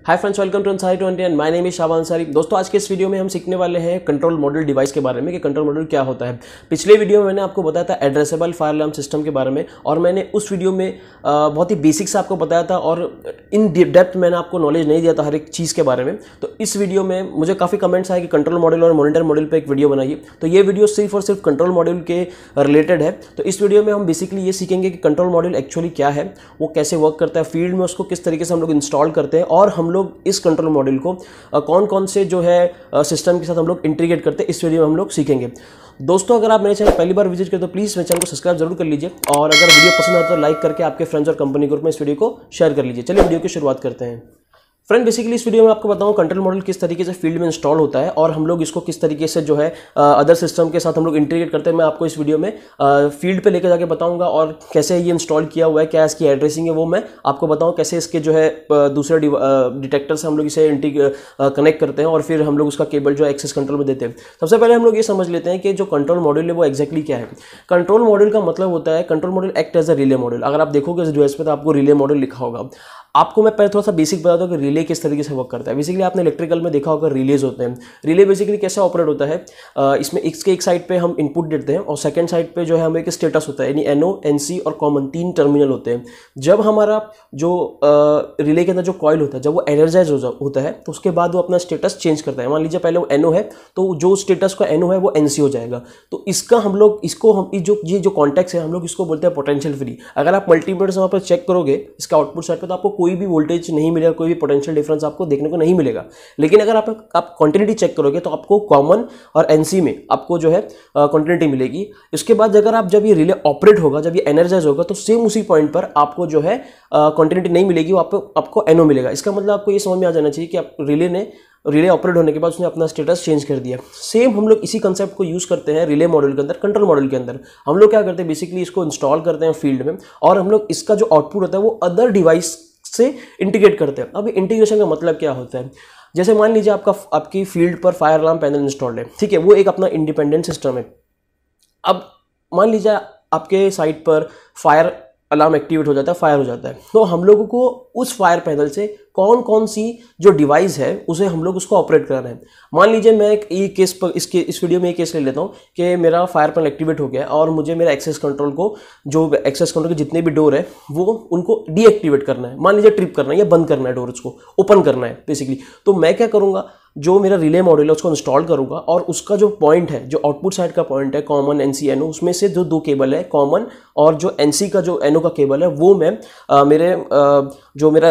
Hi friends, welcome to Ansari 20 and my name is Shaban Ansari. दोस्तों, आज के इस वीडियो में हम सीखने वाले हैं कंट्रोल मॉड्यूल डिवाइस के बारे में कि कंट्रोल मॉड्यूल क्या होता है। पिछले वीडियो में मैंने आपको बताया था एड्रेसेबल फायर अलार्म सिस्टम के बारे में, और मैंने उस वीडियो में बहुत ही बेसिक से आपको बताया था और इन डेप्थ मैंने आपको नॉलेज नहीं दिया था हर एक चीज़ के बारे में। तो इस वीडियो में मुझे काफ़ी कमेंट्स आए कि कंट्रोल मॉड्यूल और मॉनिटर मॉड्यूल पर एक वीडियो बनाइए। तो ये वीडियो सिर्फ और सिर्फ कंट्रोल मॉड्यूल के रिलेटेड है। तो इस वीडियो में हम बेसिकली ये सीखेंगे कि कंट्रोल मॉड्यूल एक्चुअली क्या है, वो कैसे वर्क करता है, फील्ड में उसको किस तरीके से हम लोग इंस्टॉल करते हैं, और हम लोग इस कंट्रोल मॉड्यूल को कौन कौन से जो है सिस्टम के साथ हम लोग इंटीग्रेट करते हैं, इस वीडियो में हम लोग सीखेंगे। दोस्तों, अगर आप मेरे चैनल पहली बार विजिट करें तो प्लीज़ मेरे चैनल को सब्सक्राइब जरूर कर लीजिए, और अगर वीडियो पसंद आता है तो लाइक करके आपके फ्रेंड्स और कंपनी ग्रुप में इस वीडियो को शेयर कर लीजिए। चलिए वीडियो की शुरुआत करते हैं। फ्रेंड, बेसिकली इस वीडियो में आपको बताऊं कंट्रोल मॉड्यूल किस तरीके से फील्ड में इंस्टॉल होता है और हम लोग इसको किस तरीके से जो है अदर सिस्टम के साथ हम लोग इंटीग्रेट करते हैं। मैं आपको इस वीडियो में फील्ड पे लेकर जाके बताऊंगा, और कैसे ये इंस्टॉल किया हुआ है, क्या इसकी एड्रेसिंग है वो मैं आपको बताऊं, कैसे इसके जो है दूसरे डिटेक्टर से हम लोग इसे कनेक्ट करते हैं और फिर हम लोग उसका केबल जो है एक्सेस कंट्रोल में देते हैं। सबसे पहले हम लोग ये समझ लेते हैं कि जो कंट्रोल मॉड्यूल है वो एक्जैक्टली क्या है। कंट्रोल मॉड्यूल का मतलब होता है, control module act as a relay module. अगर आप देखोगे इस डिवाइस पे तो आपको रिले मॉड्यूल लिखा होगा। आपको मैं पहले थोड़ा सा बेसिक बता दूं कि रिले किस तरीके से वर्क करता है। बेसिकली आपने इलेक्ट्रिकल में देखा होगा रिलेज होते हैं। रिले बेसिकली कैसे ऑपरेट होता है, इसमें इसके एक साइड पे हम इनपुट देते हैं और सेकंड साइड पे जो है हमें एक स्टेटस होता है, यानी एनओ, एनसी और कॉमन 3 टर्मिनल होते हैं। जब हमारा जो रिले के अंदर जो कॉइल होता है जब वो एनर्जाइज होता है तो उसके बाद वो अपना स्टेटस चेंज करता है। मान लीजिए पहले वो एनओ है तो जो स्टेटस का एनओ है वो एनसी हो जाएगा। तो इसका हम लोग ये जो कॉन्टेक्ट है हम लोग इसको बोलते हैं पोटेंशियल फ्री। अगर आप मल्टीमीटर से वहाँ पर चेक करोगे इसका आउटपुट साइड पर तो आपको कोई भी वोल्टेज नहीं मिलेगा, कोई भी पोटेंशियल डिफरेंस आपको देखने को नहीं मिलेगा। लेकिन अगर आप क्वांटिटी चेक करोगे तो आपको कॉमन और एनसी में आपको जो है क्वांटिटी मिलेगी। इसके बाद अगर आप जब ये रिले ऑपरेट होगा, जब ये एनर्जाइज होगा तो सेम उसी पॉइंट पर आपको जो है क्वांटिटी नहीं मिलेगी, वो आपको एनओ मिलेगा। इसका मतलब आपको ये समझ में आ जाना चाहिए कि आप रिले ऑपरेट होने के बाद उसने अपना स्टेटस चेंज कर दिया। सेम हम लोग इसी कंसेप्ट को यूज करते हैं रिले मॉड्यूल के अंदर। कंट्रोल मॉड्यूल के अंदर हम लोग क्या करते हैं, बेसिकली इसको इंस्टॉल करते हैं फील्ड में, और हम लोग इसका जो आउटपुट होता है वो अदर डिवाइस से इंटीग्रेट करते हैं। अब इंटीग्रेशन का मतलब क्या होता है, जैसे मान लीजिए आपकी फील्ड पर फायर अलार्म पैनल इंस्टॉल्ड है, ठीक है, वो एक अपना इंडिपेंडेंट सिस्टम है। अब मान लीजिए आपके साइट पर फायर अलार्म एक्टिवेट हो जाता है, फायर हो जाता है, तो हम लोगों को उस फायर पैनल से कौन कौन सी जो डिवाइस है उसे हम लोग उसको ऑपरेट कराना है। मान लीजिए मैं इस वीडियो में एक केस ले लेता हूँ कि मेरा फायर पैनल एक्टिवेट हो गया और मुझे मेरा एक्सेस कंट्रोल के जितने भी डोर है वो उनको डीएक्टिवेट करना है। मान लीजिए ट्रिप करना है या बंद करना है, डोर को ओपन करना है बेसिकली। तो मैं क्या करूँगा, जो मेरा रिले मॉड्यूल है उसको इंस्टॉल करूंगा, और उसका जो पॉइंट है, जो आउटपुट साइड का पॉइंट है, कॉमन, एनसी, एनओ, उसमें से जो 2 केबल है कॉमन और जो एनसी का जो एनओ का केबल है वो मैं मेरा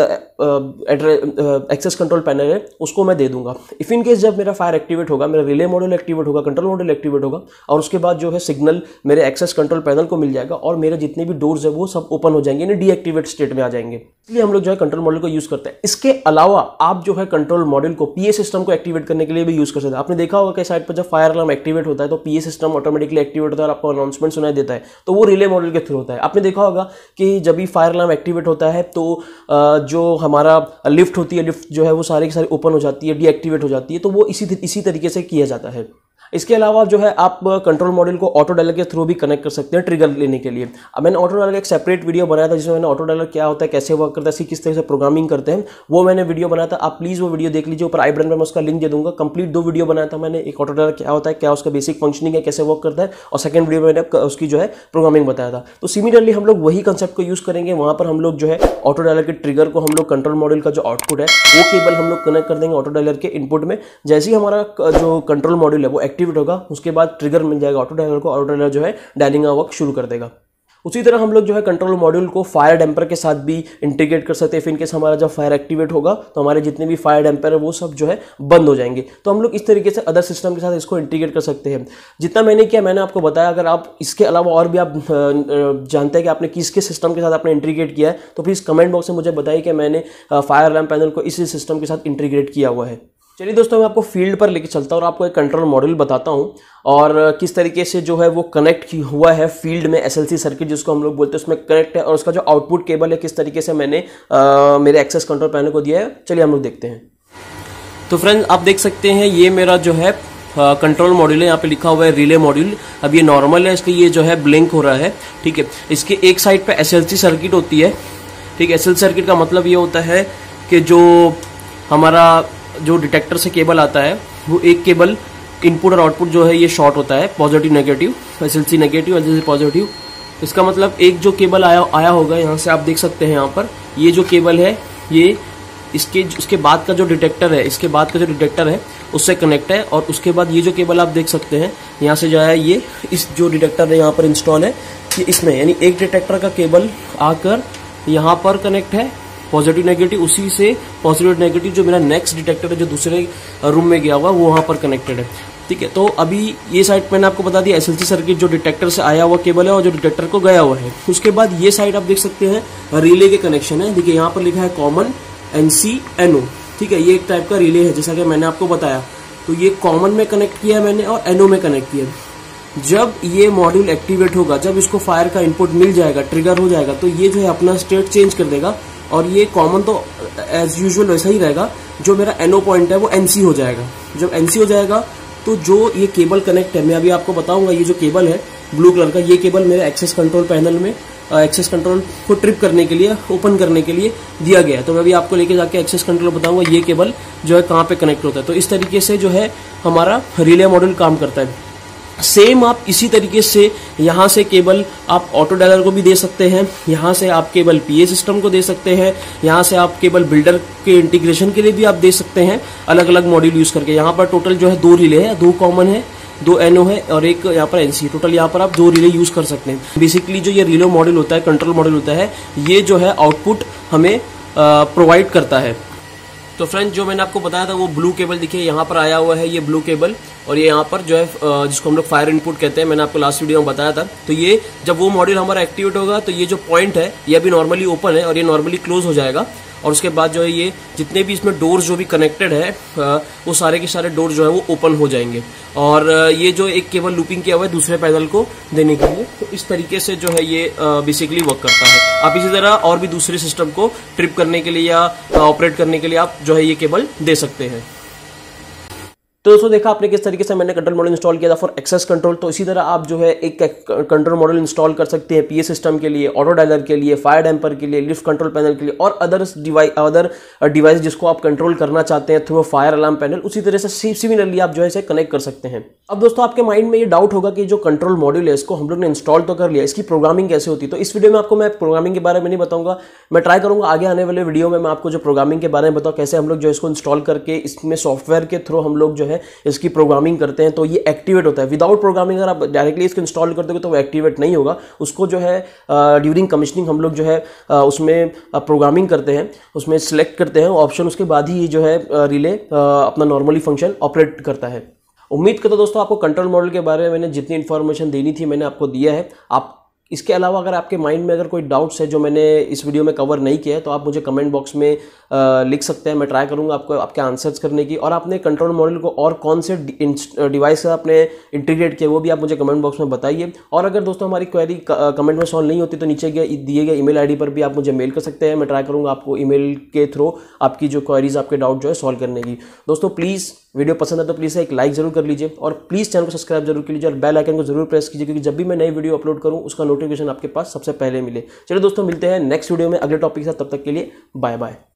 एक्सेस कंट्रोल पैनल है उसको मैं दे दूंगा। इफ इन केस जब मेरा फायर एक्टिवेट होगा, मेरा रिले मॉड्यूल एक्टिवेट होगा, कंट्रोल मॉड्यूल एक्टिवेट होगा, और उसके बाद जो है सिग्नल मेरे एक्सेस कंट्रोल पैनल को मिल जाएगा और मेरे जितने भी डोर्स है वो सब ओपन हो जाएंगे, यानी डीएक्टिवेट स्टेट में आ जाएंगे। इसलिए हम लोग जो है कंट्रोल मॉड्यूल को यूज करते हैं। इसके अलावा आप जो है कंट्रोल मॉड्यूल को पीए सिस्टम को एक्टिवेट करने के लिए भी यूज कर सकते हैं। आपने देखा होगा कि साइड पर जब फायर अलार्म एक्टिवेट होता है तो पीए सिस्टम ऑटोमेटिकली एक्टिवेट होता है और आपको अनाउंसमेंट सुनाई देता है, तो वो रिले मॉड्यूल के थ्रू होता है। आपने देखा होगा कि जब भी फायर अलार्म एक्टिवेट होता है तो जो हमारा लिफ्ट होती है, लिफ्ट जो है वो सारी की सारी ओपन हो जाती है, डीएक्टिवेट हो जाती है, तो वो इसी तरीके से किया जाता है। इसके अलावा जो है आप कंट्रोल मॉड्यूल को ऑटो डायलर के थ्रू भी कनेक्ट कर सकते हैं ट्रिगर लेने के लिए। अब मैंने ऑटो डायलर का एक सेपरेट वीडियो बनाया था जिसमें मैंने ऑटो डायलर क्या होता है, कैसे वर्क करता है, इसकी किस तरह से प्रोग्रामिंग करते हैं, वो मैंने वीडियो बनाया था। आप प्लीज़ वो वीडियो देख लीजिए, ऊपर आई बटन में मैं उसका लिंक दे दूंगा। कंप्लीट 2 वीडियो बनाया था मैंने, एक ऑटो डायलर क्या होता है, क्या उसका बेसिक फंक्शनिंग है, कैसे वर्क करता है, और सेकंड वीडियो में मैंने उसकी जो है प्रोग्रामिंग बताया था। तो सिमिलरली हम लोग वही कंसेप्ट को यूज करेंगे। वहाँ पर हम लोग जो है ऑटो डायलर के ट्रिगर को हम लोग कंट्रोल मॉड्यूल का जो आउटपुट है वो केबल हम लोग कनेक्ट कर देंगे ऑटो डायलर के इनपुट में। जैसे ही हमारा जो कंट्रोल मॉड्यूल है वो एक्टिवेट होगा उसके बाद ट्रिगर मिल जाएगा ऑटो डायलर को, ऑटो डायलर जो है डायलिंग का वर्क शुरू कर देगा। उसी तरह हम लोग जो है कंट्रोल मॉड्यूल को फायर डैम्पर के साथ भी इंटीग्रेट कर सकते हैं। फिर इनकेस हमारा जब फायर एक्टिवेट होगा तो हमारे जितने भी फायर डैम्पर है वो सब जो है बंद हो जाएंगे। तो हम लोग इस तरीके से अदर सिस्टम के साथ इसको इंटीग्रेट कर सकते हैं। जितना मैंने किया मैंने आपको बताया। अगर आप इसके अलावा और भी आप जानते हैं कि आपने किसके सिस्टम के साथ आपने इंटीग्रेट किया है तो प्लीज़ कमेंट बॉक्स में मुझे बताइए कि मैंने फायर अलार्म पैनल को इसी सिस्टम के साथ इंटीग्रेट किया हुआ है। चलिए दोस्तों, मैं आपको फील्ड पर लेके चलता हूँ और आपको एक कंट्रोल मॉड्यूल बताता हूँ और किस तरीके से जो है वो कनेक्ट हुआ है फील्ड में। एसएलसी सर्किट जिसको हम लोग बोलते हैं उसमें कनेक्ट है, और उसका जो आउटपुट केबल है किस तरीके से मैंने मेरे एक्सेस कंट्रोल पैनल को दिया है। चलिए हम लोग देखते हैं। तो फ्रेंड्स, आप देख सकते हैं ये मेरा जो है कंट्रोल मॉड्यूल है। यहाँ पे लिखा हुआ है रिले मॉड्यूल। अब ये नॉर्मल है इसलिए ये जो है ब्लिंक हो रहा है, ठीक है। इसके एक साइड पे एसएलसी सर्किट होती है, ठीक है। एसएलसी सर्किट का मतलब ये होता है कि जो हमारा जो डिटेक्टर से केबल आता है वो एक केबल इनपुट और आउटपुट जो है ये शॉर्ट होता है, positive negative, SLC negative, SLC positive. इसका मतलब एक जो केबल आया होगा, यहाँ से आप देख सकते हैं, यहाँ पर ये जो केबल है ये इसके बाद का जो डिटेक्टर है, इसके बाद का जो डिटेक्टर है उससे कनेक्ट है। और उसके बाद ये जो केबल आप देख सकते हैं यहाँ से जो है ये इस जो डिटेक्टर है यहाँ पर इंस्टॉल है ये इसमें, यानी एक डिटेक्टर का केबल आकर यहाँ पर कनेक्ट है पॉजिटिव नेगेटिव, उसी से पॉजिटिव नेगेटिव जो मेरा नेक्स्ट डिटेक्टर है जो दूसरे रूम में गया हुआ वो वहाँ पर कनेक्टेड है। ठीक है, तो अभी ये साइड मैंने आपको बता दिया एसएलसी सर्किट जो डिटेक्टर से आया हुआ केबल है और जो डिटेक्टर को गया हुआ है। उसके बाद ये साइड आप देख सकते हैं रिले के कनेक्शन है। देखिए यहाँ पर लिखा है कॉमन NC-NO। ठीक है, ये एक टाइप का रिले है जैसा कि मैंने आपको बताया। तो ये कॉमन में कनेक्ट किया मैंने और NO में कनेक्ट किया। जब ये मॉड्यूल एक्टिवेट होगा, जब इसको फायर का इनपुट मिल जाएगा, ट्रिगर हो जाएगा, तो ये जो है अपना स्टेट चेंज कर देगा और ये कॉमन तो एज यूजुअल वैसा ही रहेगा। जो मेरा NO पॉइंट है वो NC हो जाएगा। जब NC हो जाएगा तो जो ये केबल कनेक्ट है, मैं अभी आपको बताऊंगा, ये जो केबल है ब्लू कलर का, ये केबल मेरे एक्सेस कंट्रोल पैनल में एक्सेस कंट्रोल को ट्रिप करने के लिए, ओपन करने के लिए दिया गया है। तो मैं अभी आपको लेके जाके एक्सेस कंट्रोल बताऊंगा ये केबल जो है कहाँ पे कनेक्ट होता है। तो इस तरीके से जो है हमारा रिले मॉड्यूल काम करता है। सेम आप इसी तरीके से यहाँ से केबल आप ऑटो डायलर को भी दे सकते हैं, यहाँ से आप केबल पीए सिस्टम को दे सकते हैं, यहाँ से आप केबल बिल्डर के इंटीग्रेशन के लिए भी आप दे सकते हैं, अलग अलग मॉड्यूल यूज करके। यहाँ पर टोटल जो है 2 रिले है, 2 कॉमन है, 2 NO है और एक यहाँ पर NC। टोटल यहाँ पर आप 2 रिले यूज कर सकते हैं। बेसिकली जो ये रिले मॉड्यूल होता है, कंट्रोल मॉड्यूल होता है, ये जो है आउटपुट हमें प्रोवाइड करता है। तो फ्रेंड्स, जो मैंने आपको बताया था वो ब्लू केबल देखिए यहाँ पर आया हुआ है, ये ब्लू केबल, और ये यहाँ पर जो है जिसको हम लोग फायर इनपुट कहते हैं, मैंने आपको लास्ट वीडियो में बताया था। तो ये जब वो मॉड्यूल हमारा एक्टिवेट होगा तो ये जो पॉइंट है ये अभी नॉर्मली ओपन है और ये नॉर्मली क्लोज हो जाएगा। और उसके बाद जो है ये जितने भी इसमें डोर्स जो भी कनेक्टेड है वो सारे के सारे डोर्स जो है वो ओपन हो जाएंगे। और ये जो एक केबल लूपिंग किया हुआ है दूसरे पैनल को देने के लिए, तो इस तरीके से जो है ये बेसिकली वर्क करता है। आप इसी तरह और भी दूसरे सिस्टम को ट्रिप करने के लिए या ऑपरेट करने के लिए आप जो है ये केबल दे सकते हैं। तो दोस्तों देखा आपने किस तरीके से मैंने कंट्रोल मॉड्यूल इंस्टॉल किया था फॉर एक्सेस कंट्रोल। तो इसी तरह आप जो है एक कंट्रोल मॉड्यूल इंस्टॉल कर सकते हैं पीए सिस्टम के लिए, ऑटो डायलर के लिए, फायर डैम्पर के लिए, लिफ्ट कंट्रोल पैनल के लिए और अदर डिवाइस जिसको आप कंट्रोल करना चाहते हैं थ्रू फायर अलार्म पैनल। उसी तरह से सिमिलरली आप जो है इसे कनेक्ट कर सकते हैं। अब दोस्तों आपके माइंड में ये डाउट होगा कि जो कंट्रोल मॉड्यूल है इसको हम लोग ने इंस्टॉल तो कर लिया, इसकी प्रोग्रामिंग कैसे होती है। तो इस वीडियो में आपको मैं प्रोग्रामिंग के बारे में नहीं बताऊंगा, मैं ट्राई करूंगा आगे आने वाले वीडियो में मैं आपको जो प्रोग्रामिंग के बारे में बताऊं, कैसे हम लोग जो इसको इंस्टॉल करके इसमें सॉफ्टवेयर के थ्रू हम लोग जो है इसकी प्रोग्रामिंग करते हैं तो ये एक्टिवेट होता है। विदाउट प्रोग्रामिंग अगर आप डायरेक्टली इसको इंस्टॉल कर दोगे तो वो एक्टिवेट नहीं होगा। उसको जो है ड्यूरिंग कमिशनिंग हम लोग जो है उसमें प्रोग्रामिंग करते हैं, उसमें सिलेक्ट करते हैं ऑप्शन, उसके बाद ही जो है रिले अपना नॉर्मली फंक्शन ऑपरेट करता है। उम्मीद करता हूं दोस्तों आपको कंट्रोल मॉड्यूल के बारे में मैंने जितनी इन्फॉर्मेशन देनी थी मैंने आपको दिया है। आप इसके अलावा अगर आपके माइंड में अगर कोई डाउट्स है जो मैंने इस वीडियो में कवर नहीं किया है तो आप मुझे कमेंट बॉक्स में लिख सकते हैं। मैं ट्राई करूंगा आपको आपके आंसर्स करने की। और आपने कंट्रोल मॉड्यूल को और कौन से डिवाइस से आपने इंटीग्रेट किया वो भी आप मुझे कमेंट बॉक्स में बताइए। और अगर दोस्तों हमारी क्वेरी कमेंट में सॉल्व नहीं होती तो नीचे दिए गए ईमेल आईडी पर भी आप मुझे मेल कर सकते हैं। मैं ट्राई करूंगा आपको ईमेल के थ्रू आपकी जो क्वेरीज आपके डाउट जो है सॉल्व करने की। दोस्तों प्लीज़ वीडियो पसंद है तो प्लीज़ एक लाइक जरूर कर लीजिए और प्लीज़ चैनल को सब्सक्राइब जरूर कर लीजिए और बेल आइकन को जरूर प्रेस कीजिए, क्योंकि जब भी मैं नई वीडियो अपलोड करूं उसका नोटिफिकेशन आपके पास सबसे पहले मिले। चलिए दोस्तों मिलते हैं नेक्स्ट वीडियो में अगले टॉपिक के साथ, तब तक के लिए बाय बाय।